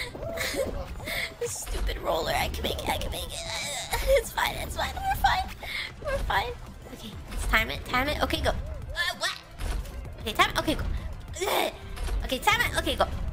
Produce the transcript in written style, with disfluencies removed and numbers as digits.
This stupid roller. I can make it. I can make it. It's fine. It's fine. We're fine. We're fine. Okay, let's time it. Time it. Okay, go. What? Okay, time it. Okay, go. Okay, time it. Okay, go.